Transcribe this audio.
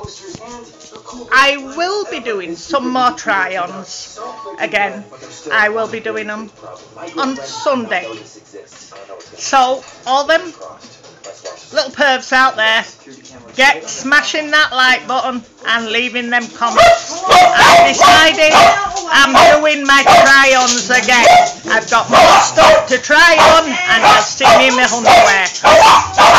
I will be doing some more try-ons again. I will be doing them on Sunday. So, all them little pervs out there, get smashing that like button and leaving them comments. I've decided I'm doing my try-ons again. I've got more stuff to try on and you'll see me in my underwear.